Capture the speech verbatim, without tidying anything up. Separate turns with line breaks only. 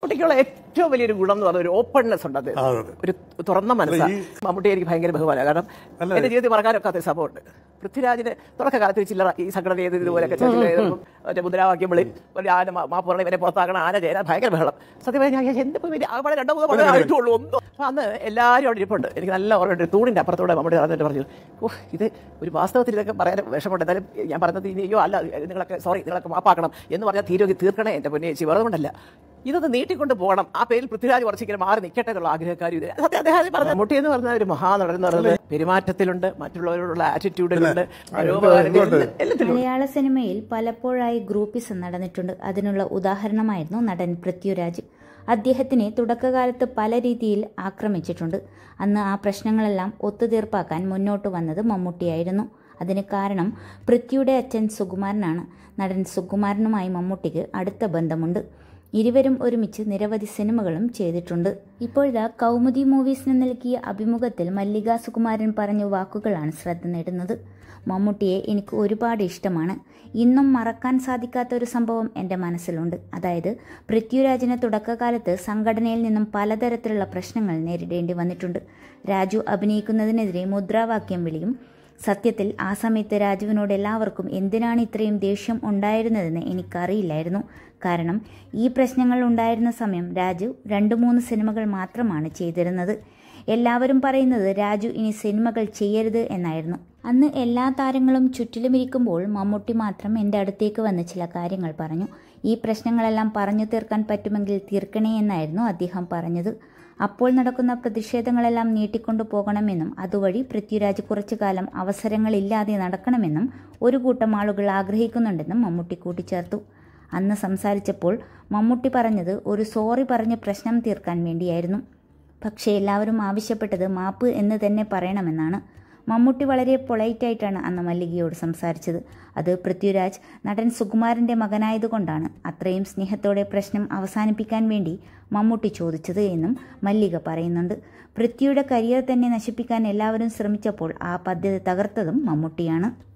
മമ്മൂട്ടിക്കുള്ള ഏറ്റവും വലിയൊരു ഗുണം എന്ന് പറഞ്ഞ ഒരു ഓപ്പൺനെസ് ഉണ്ട്. അത് ഒരു തുറന്ന മനസ്സാണ്. മമ്മൂട്ടി എനിക്ക് ഭയങ്കര ബഹുമാനമാണ്. കാരണം എന്റെ ജീവിതത്തിൽ മറക്കാനൊക്കെ സംഭവമുണ്ട്. പൃഥ്വിരാജിന് തുടക്കകാലത്ത് ചില്ലറ ഈ സംഘടന ചെയ്ത് ഇതുപോലെയൊക്കെ മറ്റേ മുദ്രാവാക്യം വിളി ആന മാപ്പുറണ ഇവരെ പുറത്താക്കണം, ആന ചേരാൻ ഭയങ്കര ബഹളം. സത്യം പറഞ്ഞാൽ ഞാൻ എന്തിപ്പോൾ അവിടെ രണ്ടോ മൂന്നോ പടം ആയിട്ടുള്ളൂ ഒന്നും. അപ്പം അന്ന് എല്ലാവരും അവിടെ ഇരിപ്പുണ്ട്. എനിക്ക് നല്ല ഓർമ്മയുണ്ട്. തൂണിൻ്റെ അപ്പുറത്തൂടെ മമ്മൂട്ടി പറഞ്ഞിട്ട് പറഞ്ഞു, ഓഹ് ഇത് ഒരു വാസ്തവത്തിൽ ഇതൊക്കെ പറയാൻ വിഷമമുണ്ട്. എന്തായാലും ഞാൻ പറഞ്ഞത് ഇനി അയ്യോ അല്ല നിങ്ങളൊക്കെ സോറി നിങ്ങളൊക്കെ മാപ്പാക്കണം എന്ന് പറഞ്ഞാൽ തീരുവി തീർക്കണേ എൻ്റെ പൊന്നെ ചേച്ചി, വേറെ കൊണ്ടല്ല. ഇതൊന്ന് നീട്ടിക്കൊണ്ട് പോകണം. ആ പേരിൽ പൃഥ്വിരാജ് കുറച്ചിങ്ങനെ മാറി നിൽക്കട്ടെ എന്നുള്ള ആഗ്രഹക്കാരും ഇത് സത്യം അദ്ദേഹം പറഞ്ഞ മമ്മൂട്ടി എന്ന് പറഞ്ഞ ഒരു മഹാനടൻ എന്ന് പറയുന്നത് പെരുമാറ്റത്തിലുണ്ട്, മറ്റുള്ളവരോടുള്ള ആറ്റിറ്റ്യൂഡിലുണ്ട്.
മലയാള സിനിമയിൽ പലപ്പോഴായി ഗ്രൂപ്പിസം നടന്നിട്ടുണ്ട്. അതിനുള്ള ഉദാഹരണമായിരുന്നു നടൻ പൃഥ്വിരാജ്. അദ്ദേഹത്തിനെ തുടക്കകാലത്ത് പല രീതിയിൽ ആക്രമിച്ചിട്ടുണ്ട്. അന്ന് ആ പ്രശ്നങ്ങളെല്ലാം ഒത്തുതീർപ്പാക്കാൻ മുന്നോട്ട് വന്നത് മമ്മൂട്ടിയായിരുന്നു. അതിന് കാരണം പൃഥ്വിയുടെ അച്ഛൻ സുകുമാരനാണ്. നടൻ സുകുമാരനുമായി മമ്മൂട്ടിക്ക് അടുത്ത ബന്ധമുണ്ട്. ഇരുവരും ഒരുമിച്ച് നിരവധി സിനിമകളും ചെയ്തിട്ടുണ്ട്. ഇപ്പോഴത്തെ കൗമുദി മൂവീസിന് നൽകിയ അഭിമുഖത്തിൽ മല്ലിക സുകുമാരൻ പറഞ്ഞ വാക്കുകളാണ് ശ്രദ്ധ നേടുന്നത്. മമ്മൂട്ടിയെ എനിക്ക് ഒരുപാട് ഇഷ്ടമാണ്. ഇന്നും മറക്കാൻ സാധിക്കാത്ത ഒരു സംഭവം എൻ്റെ മനസ്സിലുണ്ട്. അതായത് പൃഥ്വിരാജിന് തുടക്കകാലത്ത് സംഘടനയിൽ നിന്നും പലതരത്തിലുള്ള പ്രശ്നങ്ങൾ നേരിടേണ്ടി വന്നിട്ടുണ്ട്. രാജു അഭിനയിക്കുന്നതിനെതിരെ മുദ്രാവാക്യം വിളിയും. സത്യത്തിൽ ആ സമയത്ത് രാജുവിനോട് എല്ലാവർക്കും എന്തിനാണ് ഇത്രയും ദേഷ്യം ഉണ്ടായിരുന്നതെന്ന് എനിക്കറിയില്ലായിരുന്നു. കാരണം ഈ പ്രശ്നങ്ങൾ ഉണ്ടായിരുന്ന സമയം രാജു രണ്ട് മൂന്ന് സിനിമകൾ മാത്രമാണ് ചെയ്തിരുന്നത്. എല്ലാവരും പറയുന്നത് രാജു ഇനി സിനിമകൾ ചെയ്യരുത് എന്നായിരുന്നു. അന്ന് എല്ലാ താരങ്ങളും ചുറ്റിലുമിരിക്കുമ്പോൾ മമ്മൂട്ടി മാത്രം എൻ്റെ അടുത്തേക്ക് വന്ന് ചില കാര്യങ്ങൾ പറഞ്ഞു. ഈ പ്രശ്നങ്ങളെല്ലാം പറഞ്ഞു തീർക്കാൻ പറ്റുമെങ്കിൽ തീർക്കണേ എന്നായിരുന്നു അദ്ദേഹം പറഞ്ഞത്. അപ്പോൾ നടക്കുന്ന പ്രതിഷേധങ്ങളെല്ലാം നീട്ടിക്കൊണ്ടു പോകണമെന്നും അതുവഴി പൃഥ്വിരാജ് കുറച്ചു കാലം അവസരങ്ങളില്ലാതെ നടക്കണമെന്നും ഒരു കൂട്ടം ആളുകൾ ആഗ്രഹിക്കുന്നുണ്ടെന്നും മമ്മൂട്ടി കൂട്ടിച്ചേർത്തു. അന്ന് സംസാരിച്ചപ്പോൾ മമ്മൂട്ടി പറഞ്ഞത് ഒരു സോറി പറഞ്ഞ് പ്രശ്നം തീർക്കാൻ വേണ്ടിയായിരുന്നു. പക്ഷേ എല്ലാവരും ആവശ്യപ്പെട്ടത് മാപ്പ് എന്ന് തന്നെ പറയണമെന്നാണ്. മമ്മൂട്ടി വളരെ പൊളൈറ്റായിട്ടാണ് അന്ന് മല്ലികയോട് സംസാരിച്ചത്. അത് പൃഥ്വിരാജ് നടൻ സുകുമാരൻ്റെ മകനായതുകൊണ്ടാണ് അത്രയും സ്നേഹത്തോടെ പ്രശ്നം അവസാനിപ്പിക്കാൻ വേണ്ടി മമ്മൂട്ടി ചോദിച്ചത് എന്നും മല്ലിക പറയുന്നുണ്ട്. പൃഥ്വിയുടെ കരിയർ തന്നെ നശിപ്പിക്കാൻ എല്ലാവരും ശ്രമിച്ചപ്പോൾ ആ പദ്ധതി തകർത്തതും മമ്മൂട്ടിയാണ്.